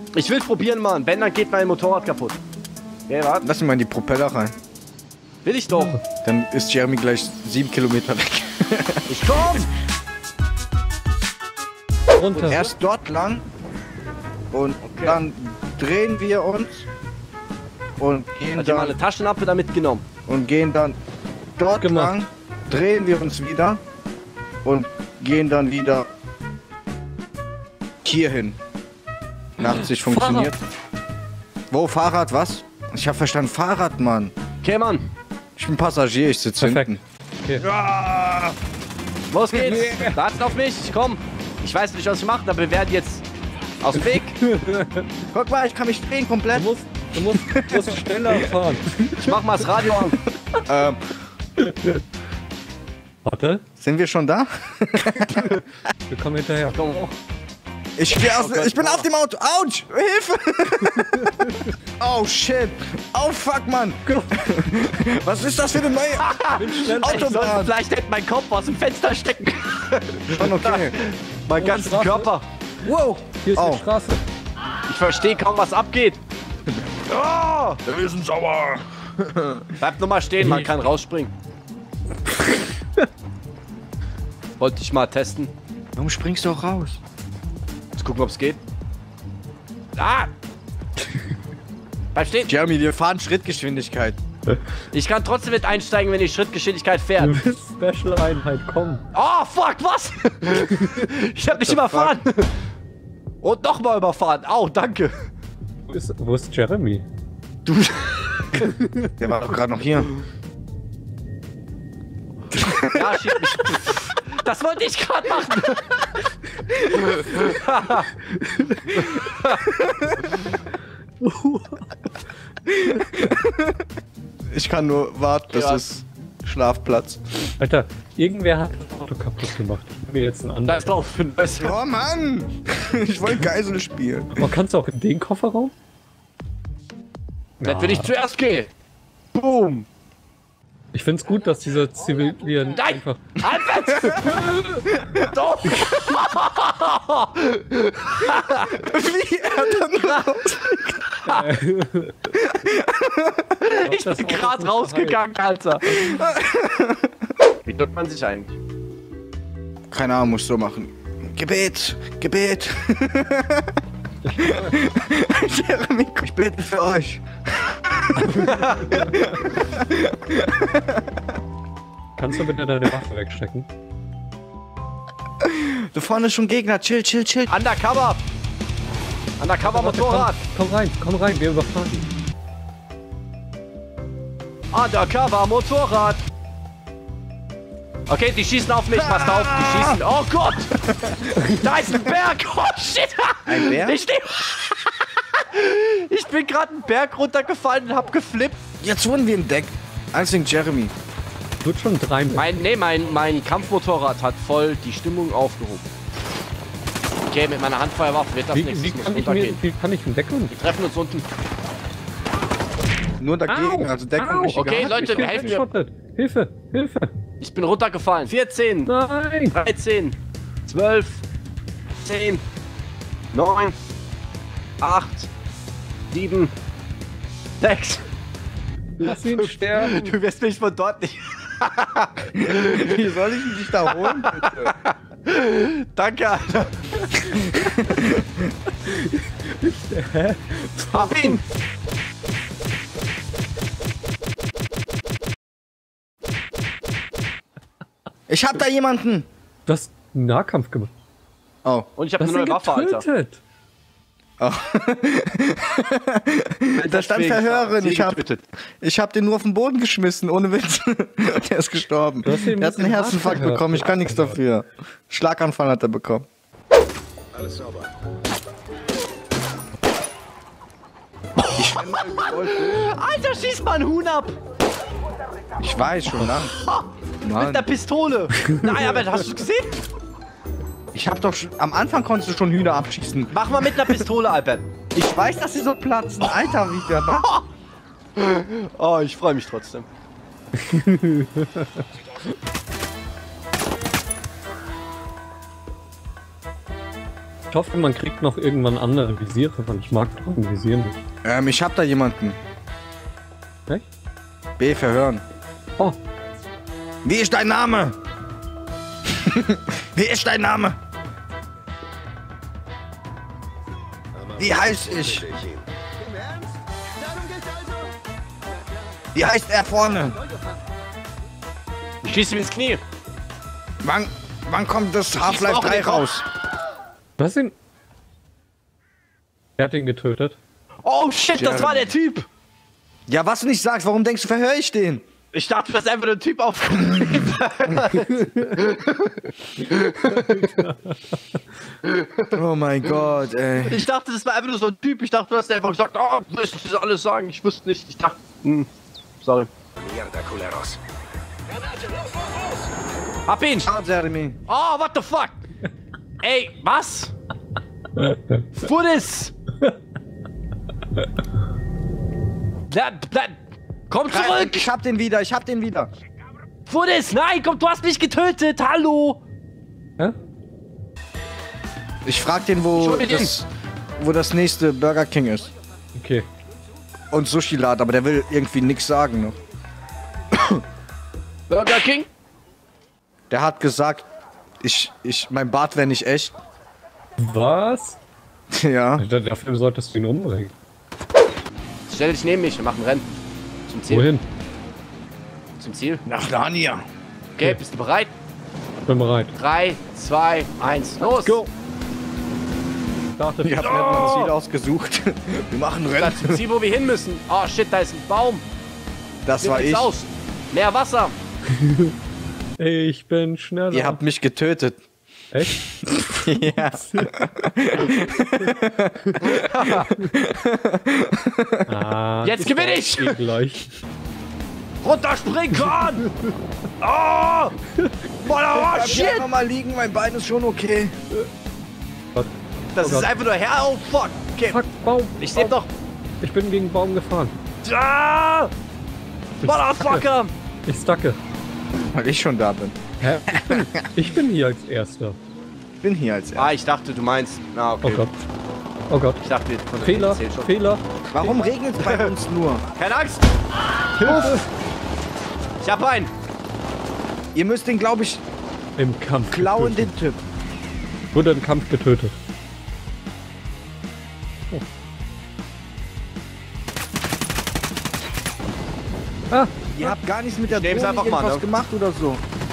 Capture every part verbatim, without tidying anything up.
Ich will probieren, Mann. Wenn, dann geht mein Motorrad kaputt. Okay, warte. Lass ihn mal in die Propeller rein. Will ich doch. Dann ist Jeremy gleich sieben Kilometer weg. Ich komm! Und erst dort lang und okay. Dann drehen wir uns und gehen Hat ihr mal eine dann Taschenlampe da mitgenommen? und gehen dann dort Gemacht. lang, drehen wir uns wieder und gehen dann wieder hier hin. achtzig funktioniert. Wo Fahrrad? Was? Ich hab verstanden Fahrrad, Mann. Okay, Mann. Ich bin Passagier, ich sitze hinten. Okay. Ja. Los geht's. Wartet auf mich. Komm. Ich weiß nicht, was ich mache, aber wir werden jetzt aus dem Weg. Guck mal, ich kann mich drehen komplett. Du musst, du musst, du musst schneller fahren. Ich mach mal das Radio an. Ähm, Warte, sind wir schon da? wir kommen hinterher. Komm hoch. Ich, steh aus, Oh Gott. ich bin auf dem Auto. Autsch! Hilfe! Oh shit! Oh fuck, Mann! Was ist das für eine neue Ich sollte Autobahn? vielleicht hätte mein Kopf aus dem Fenster stecken. Schon okay. Mein ganzen Straße. Körper. Wow! Hier ist Oh. die Straße. Ich verstehe kaum, was abgeht. Oh, Wir sind sauer! bleib nur mal stehen, man kann rausspringen. Wollte ich mal testen. Warum springst du auch raus? Jetzt gucken, ob es geht. Ah! Bleib stehen. Jeremy, wir fahren Schrittgeschwindigkeit. Ich kann trotzdem mit einsteigen, wenn die Schrittgeschwindigkeit fährt. Du bist Special-Einheit, komm. Oh, fuck, was? Ich hab dich überfahren. Und nochmal überfahren. Au, danke. Wo ist, wo ist Jeremy? Du. Der war doch gerade noch hier. Ja, schieb mich. Das wollte ich gerade machen. Ich kann nur warten, das Ja. ist Schlafplatz. Alter, irgendwer hat das Auto kaputt gemacht. Ich hab mir jetzt ein Da anderes. ist drauf für ein Besser. Oh Mann! Ich wollte Geisel spielen. Oh, kannst du auch in den Kofferraum? Dann will ich zuerst gehen. Boom. Ich find's gut, dass diese Zivilien Nein! einfach. Albert! Doch! Wie er dann raus. Ich bin gerade rausgegangen, Alter. Wie tut man sich eigentlich? Keine Ahnung, musst du machen. Gebet! Gebet! Jeremy, ich bete für euch. Kannst du bitte deine Waffe wegstecken? Da vorne ist schon Gegner. Chill, chill, chill. Undercover! Undercover Motorrad! Komm, komm rein, komm rein, wir überfahren ihn. Undercover Motorrad! Okay, die schießen auf mich, passt auf, die schießen. Oh Gott! Da ist ein Berg! Oh shit! Ein Bär? Ich steh. Ich bin gerade einen Berg runtergefallen und hab geflippt. Jetzt wurden wir entdeckt. Eins wegen Jeremy. Wird schon drei mit. Mein, nee, mein, mein Kampfmotorrad hat voll die Stimmung aufgehoben. Okay, mit meiner Handfeuerwaffe wird das Wie, nichts. wie, Ich muss kann ich mir, runtergehen. wie kann ich ihn decken? Wir treffen uns unten. Nur dagegen, Au, also Deckung au. nicht Okay, egal. Leute, Ich bin helfen mir. weggeschottet. Hilfe, Hilfe. Ich bin runtergefallen. vierzehn, Nein. dreizehn, zwölf, zehn, neun, acht, sieben, sechs. Lass ihn sterben. Du wirst mich von dort nicht. Wie soll ich dich da holen, bitte? Danke, Alter. Hä? Hab ihn. Ich hab da jemanden. Du hast einen Nahkampf gemacht. Oh. Und ich habe Du eine hast neue ihn Waffe, Alter. getötet. Da stand Verhörerin. Ich hab, getötet. ich hab den nur auf den Boden geschmissen, ohne Witz. Der ist gestorben. Du hast ihn Er hat einen mit dem Herzinfarkt Arsch bekommen, ich kann nichts dafür. Schlaganfall hat er bekommen. Alles sauber. Alter, schieß mal einen Huhn ab. Ich weiß schon lang. Mit Mann. einer Pistole. Nein, aber hast du gesehen? Ich hab doch schon, am Anfang konntest du schon Hühner abschießen. Mach mal mit einer Pistole, Albert. Ich weiß, dass sie so platzen. Alter, wie der da. Oh, ich freue mich trotzdem. Ich hoffe, man kriegt noch irgendwann andere Visiere, weil ich mag doch ein Visier nicht. Ähm, ich hab da jemanden. Echt? B, verhören. Oh, Wie ist dein Name? Wie ist dein Name? Wie heiß ich? Wie heißt er vorne? Ich schieße ihm ins Knie. Wann, wann kommt das Half-Life auch in drei den Kopf. raus? was ihn? Er hat ihn getötet. Oh shit, das war der Typ. Ja, was du nicht sagst, warum denkst du, verhöre ich den? Ich dachte, das ist einfach ein Typ aufgenommen. Oh mein Gott, ey. Ich dachte, das war einfach nur so ein Typ. Ich dachte, du hast einfach gesagt, oh, du musst das alles sagen. Ich wusste nicht. Ich dachte, hm, sorry. Mierda, culeros. Hab ihn. Ah, Jeremy. Oh, what the fuck? Ey, was? Fudis. Bleib, bleib. Komm zurück. Ich hab den wieder, ich hab den wieder. Fudis, nein, komm, du hast mich getötet. Hallo. Hä? Ich frag den, wo Ich hol mir den. das, wo das nächste Burger King ist. Okay. Und Sushi-Laden, aber der will irgendwie nichts sagen noch. Burger King? Der hat gesagt, ich, ich, mein Bart wäre nicht echt. Was? Ja. Dafür solltest du ihn umbringen. Stell dich neben mich, wir machen Rennen. Zum Ziel. Wohin? Zum Ziel. Nach Narnia. Okay, bist du bereit? Bin bereit. drei, zwei, eins, los! Go! Startet. Ich hab mir mal ein Ziel ausgesucht. Wir machen Das Rennen. zum Ziel, wo wir hin müssen. Oh shit, da ist ein Baum. Das Wie war sieht's ich. aus? Mehr Wasser. Ich bin schneller. Ihr habt mich getötet. Echt? Ja. Ah, Jetzt das gewinne war ich. eh gleich. Runterspringen kann! Oh! Boah, oh Bleib shit! einfach mal liegen, mein Bein ist schon okay. Was? Das Oh ist Gott. einfach nur her. Oh fuck! Okay. Fuck, Baum. Ich seh Baum. doch. Ich bin gegen den Baum gefahren. Ah! Motherfucker! Ich stacke. Weil ich schon da bin. Hä? Ich bin, ich bin hier als Erster. Ich bin hier als er. Ah, ich dachte, du meinst. Na, okay. Oh Gott. Oh Gott. Ich dachte, wir von Fehler. schon. Fehler. Warum regnet es bei uns nur? Keine Angst! Hilfe. Ich hab einen! Ihr müsst den, glaube ich, Im Kampf klauen, getötet. den Typ. Wurde im Kampf getötet. Oh. Ah, Ihr habt gar nichts mit der nehm's Drohne einfach mal, irgendwas ne? gemacht oder so.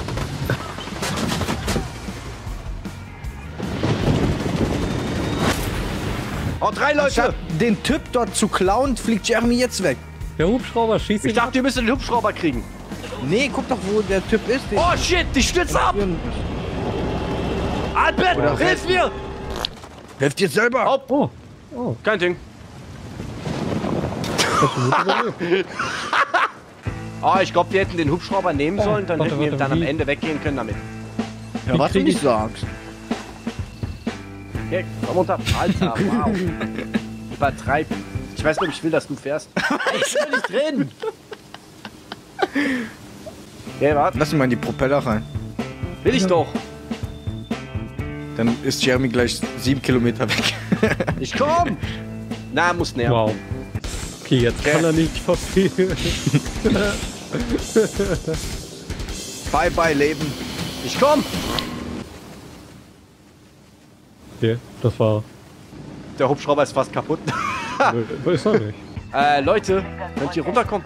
Oh, drei Leute! Statt den Typ dort zu klauen, fliegt Jeremy jetzt weg. der Hubschrauber schießt Ich ihn dachte, wir müssen den Hubschrauber kriegen. Nee, guck doch, wo der Typ ist. Den Oh shit, die stürzt ab! Albert, Oder hilf mir! Helft ihr selber. Oh, Oh, oh. kein Ding. Oh, ich glaube, wir hätten den Hubschrauber nehmen sollen, dann warte, hätten wir warte, dann am wie? Ende weggehen können damit. Ja, was du krieg nicht ich- sagst. Okay, komm runter. Alter, wow. Übertreib. Ich weiß nicht, ob ich will, dass du fährst. Ich bin nicht drin. Okay, warte. Lass ihn mal in die Propeller rein. Will ich doch. Dann ist Jeremy gleich sieben Kilometer weg. Ich komm. Na, muss näher. Wow. Okay, jetzt kann er nicht verfehlen. Bye, bye, Leben. Ich komm. Okay, das war. Der Hubschrauber ist fast kaputt. Nö, ist er nicht. äh, Leute, könnt ihr runterkommen?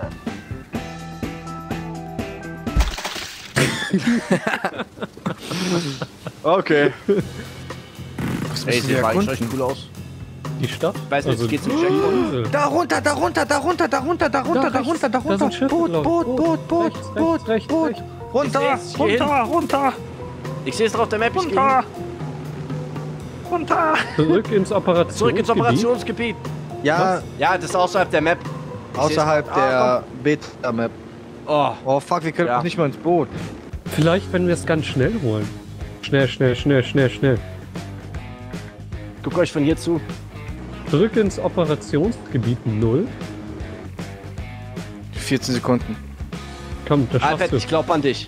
Okay. Was Ey, müssen wir sieht eigentlich erkunden? echt cool aus. Die Stadt? Ich weiß nicht, Also es geht zum die Checkpoint. Insel. Da runter, da runter, da runter, da runter, da runter, da rechts. runter, da Da runter. sind Schiffe, Boot, glaub ich. Boot, Oh, Boot, Boot, rechts, Boot, rechts, rechts, Boot. rechts. Runter, Ich seh's, hier runter, runter, Ich sehe es drauf auf der Map. Ich runter, gehe runter. Zurück ins Operationsgebiet. zurück ins Operationsgebiet. Ja, Ja, das ist außerhalb der Map. Ich außerhalb seh's- Ah, der Beta-Map. Oh, Oh fuck, wir können Ja. uns nicht mal ins Boot. Vielleicht, wenn wir es ganz schnell holen. Schnell, schnell, schnell, schnell, schnell. guckt euch von hier zu. Zurück ins Operationsgebiet null. vierzehn Sekunden. Komm, das Albert, schaffst ich du. glaube an dich.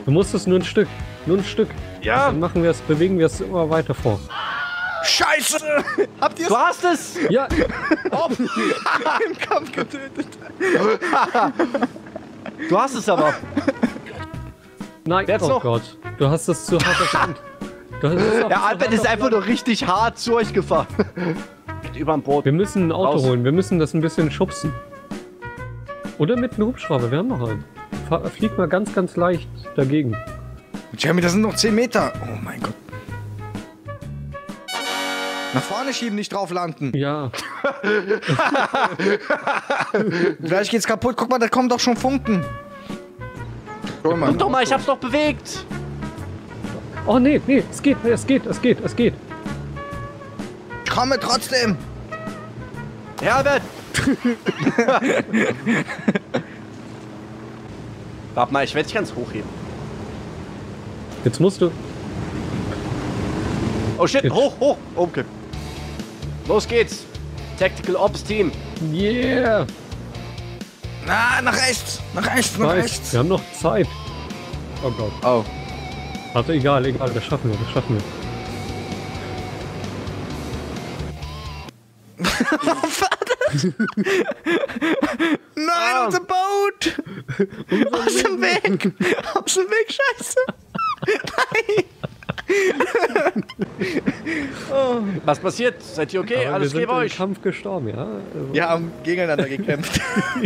Du musst es nur ein Stück. Nur ein Stück. Ja. Dann machen wir es, bewegen wir es immer weiter vor. Scheiße! Habt ihr Du hast es! Ja, Oh, im Kampf getötet? du hast es aber. nein, Wer hat's oh noch? Gott. Du hast es zu hart erkannt. Du hast es Der Albert ist einfach nur richtig hart zu euch gefahren. Überm Boot. Wir müssen ein Auto Raus. holen. Wir müssen das ein bisschen schubsen. Oder mit einem Hubschrauber. Wir haben noch einen. Fahr, flieg mal ganz, ganz leicht dagegen. Jeremy, das sind noch zehn Meter. Oh mein Gott. Nach vorne schieben, nicht drauf landen. Ja. Gleich geht's kaputt. Guck mal, da kommen doch schon Funken. Schau mal. Guck doch mal, ich hab's doch bewegt. Oh nee, nee, es geht, es geht, es geht, es geht. Ich komme trotzdem. Ja, Albert. Warte mal, ich werde dich ganz hochheben. Jetzt musst du. Oh shit, Jetzt. hoch, hoch. Okay. Los geht's. Tactical Ops Team. Yeah! Na, nach rechts. Nach rechts, nach Nice. rechts. Wir haben noch Zeit. Oh Gott. Oh. Also egal, egal, das schaffen wir, das schaffen wir. Nein, Ah. unser Boot. Aus dem Weg. Aus dem Weg, scheiße. Nein. Was passiert? Seid ihr okay? Aber Alles wir geht sind bei im euch? Kampf gestorben, ja? Also, Wir haben gegeneinander gekämpft.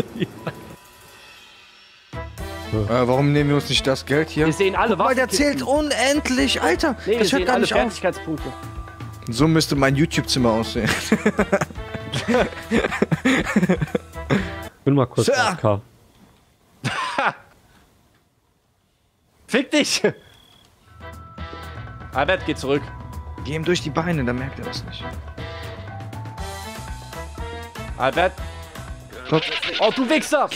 Äh, warum nehmen wir uns nicht das Geld hier? Wir sehen alle Weil der Waffenkisten. zählt unendlich, Alter. Nee, wir das hört sehen gar alle nicht auf. Fertigkeitspunkte. So müsste mein YouTube-Zimmer aussehen. bin mal kurz Sir. A F K. Fick dich! Albert, geh zurück. Geh ihm durch die Beine, dann merkt er das nicht. Albert. Oh, du Wichser!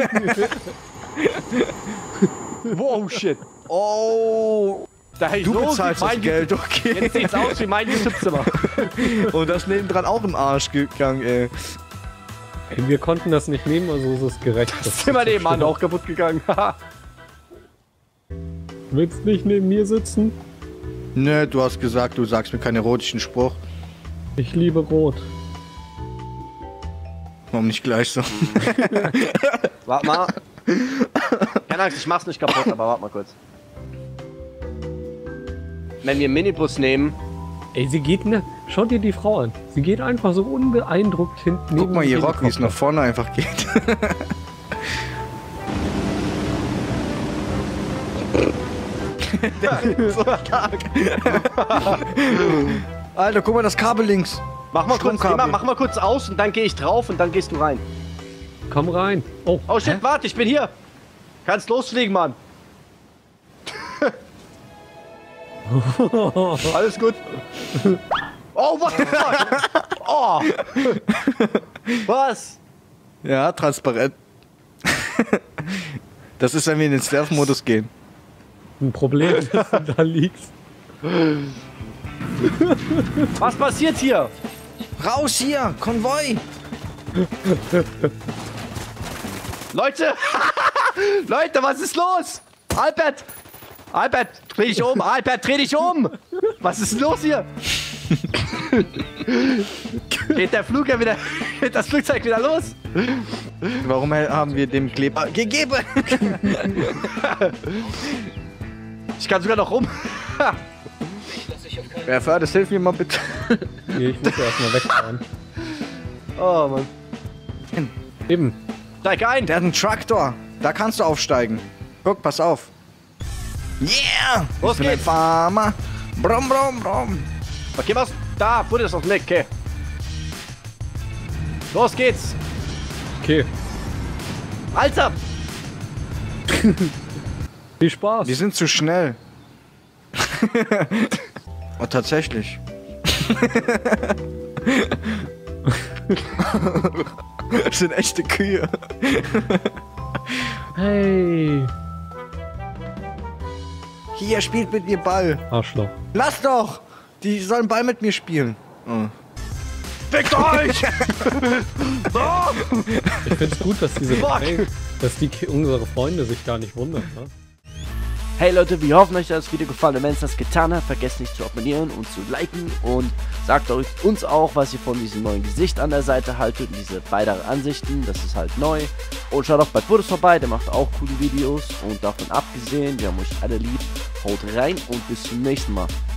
Wow, shit. Oh, Da hätte ich du so bezahlst wie das mein Geld, YouTube- okay. Jetzt sieht's aus wie mein YouTube-Zimmer. Und das nebendran auch im Arsch gegangen, ey. Ey, wir konnten das nicht nehmen, also ist es gerecht. Das Zimmer nebenan auch kaputt gegangen. Willst nicht neben mir sitzen? Nö, du hast gesagt, du sagst mir keinen erotischen Spruch. Ich liebe Rot. Warum nicht gleich so? Warte mal. Keine Angst, ich mach's nicht kaputt, aber warte mal kurz. Wenn wir einen Minibus nehmen, Ey, sie geht ne. Schau dir die Frau an. Sie geht einfach so unbeeindruckt hinten. Guck mal, ihr neben Rock, wie es nach Helikopter. vorne einfach geht. so stark. Alter, guck mal, das Kabel links. mach mal, kurz, Stromkabel. mach, mach mal kurz aus und dann gehe ich drauf und dann gehst du rein. Komm rein. Oh, Oh shit, warte, ich bin hier. Kannst losfliegen, Mann. Alles gut. Oh, what the fuck? Oh. Was? Ja, transparent. Das ist, wenn wir in den Stealth-Modus gehen. ein Problem, dass du da liegst. Was passiert hier? Raus hier, Konvoi! Leute! Leute, was ist los? Albert! Albert, dreh dich um! Albert, dreh dich um! Was ist denn los hier? Geht der Flug ja wieder, geht das Flugzeug wieder los? Warum haben wir dem Kleber gegeben? Ich kann sogar noch rum. Wer fährt das? Hilf mir mal bitte. Nee, ich muss erstmal wegfahren. Oh Mann. Eben. Steig ein! Der hat einen Traktor. Da kannst du aufsteigen. Guck, pass auf. Yeah! Los Ich bin ein geht's. Farmer. Brumm, brumm, brumm. Okay, was? Da, Futter ist auf dem Weg, okay. Los geht's! Okay. Alter! Viel Spaß. Wir sind zu schnell. Oh, tatsächlich. Das sind echte Kühe. Hey. Hier, spielt mit mir Ball. Arschloch. Lass doch! Die sollen Ball mit mir spielen. Oh. Fickt euch! Ich find's gut, dass diese Fuck. dass die Ki- unsere Freunde sich gar nicht wundern. Ne? Hey Leute, wir hoffen, euch hat das Video gefallen. Wenn es das getan hat, vergesst nicht zu abonnieren und zu liken. Und sagt euch uns auch, was ihr von diesem neuen Gesicht an der Seite haltet. Und diese beiden Ansichten, das ist halt neu. Und schaut auch bei Fotos vorbei, der macht auch coole Videos. Und davon abgesehen, wir haben euch alle lieb. Haut rein und bis zum nächsten Mal.